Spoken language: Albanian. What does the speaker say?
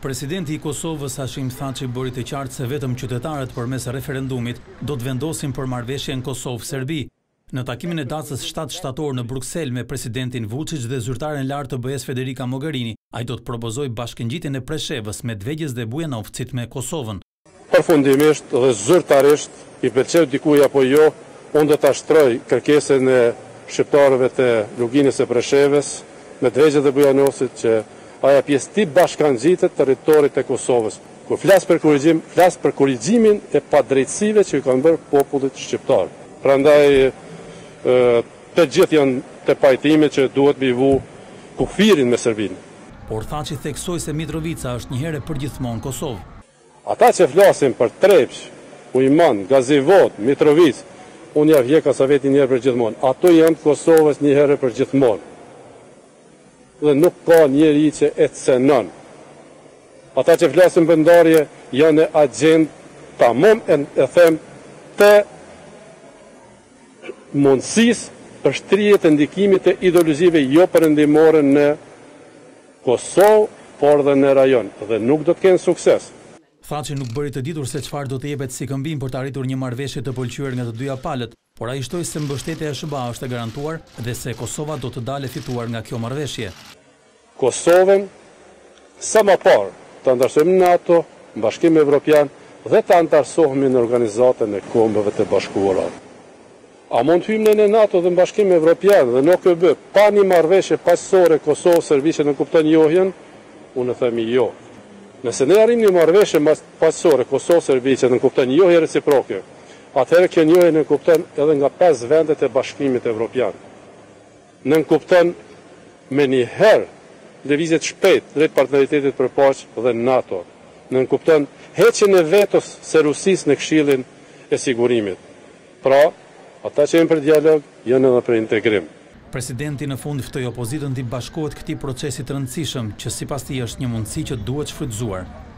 Presidenti i Kosovës Hashim Thaçi bëri të qartë se vetëm qytetarët përmes referendumit do të vendosin për marrëveshjen Kosovë-Serbi. Në takimin e datës 7 shtator në Bruksel me presidentin Vučić dhe zyrtaren lartë të BE-s Federica Mogherini, ai do të propozojë bashkëngjitjen e Preshevës, Medvegjes dhe Bujanovcit me Kosovën. Përfundimisht dhe zyrtarisht i pëlqeu dikuj apo jo, unë do ta shtroj kërkesën e shqiptarëve të Luginës së Preshevës, Medvegjes dhe Bujanovcit që aja pjesë ti bashkangjitet territorit e Kosovës. Kur flas për korrigjim, flas për korrigjimin e padrejtësive që i kanë bërë popullit shqiptar. Prandaj të gjithë janë të pajtimi që duhet me vu kufirin me Serbinë. Por Thaçi theksoi se Mitrovica është një herë përgjithmonë Kosovë. Ata që flasin për Trepç, Ujman, Gazivot, Mitrovic, unë ja vjeka sa veti një herë përgjithmonë. Ato janë Kosovës një herë përgjithmonë. Dhe nuk ka njeri që e cenon. Ata që flasin për ndarje janë e agent tamam e them të mundësis për shtrije të ndikimit të ideologjive jo perëndimore në Kosovë, por dhe në rajon, dhe nuk do të kenë sukses. Thaçi nuk bëri të ditur se çfarë do të jepet si këmbim për të arritur një marrëveshje të pëlqyer nga të dyja palët, por ai shtoi se mbështetja e SBA është e garantuar dhe se Kosova do të dalë fituar nga kjo marrëveshje. Kosovën sa më parë të antarësohemi në NATO, në Bashkimin Evropian dhe të antarësohemi në organizatën e Kombeve të Bashkuara. A mund të hyjmë në NATO dhe në Bashkimin Evropian dhe në OKB pa një marrëveshje paqësore Kosovë-Serbi që në kupton njohjen? Unë themi jo. Nëse ne arrim një marrëveshje paqësore Kosovë-Serbi që në kupton njohje reciproke, atëherë kjo njohje në kupton edhe nga 5 vendet e Bashkimit Evropian. Në kupton me një herë lëvizjet shpejt drejt partneritetit për paqe dhe NATO. Në kupton heqjen e vetos së Rusisë në Këshillin e Sigurimit. Pra, ata që janë për dialog janë edhe për integrim. Presidenti në fund ftoi opozitën të bashkohet këtij procesi të rëndësishëm, që sipas tij është një mundësi që duhet shfrytëzuar.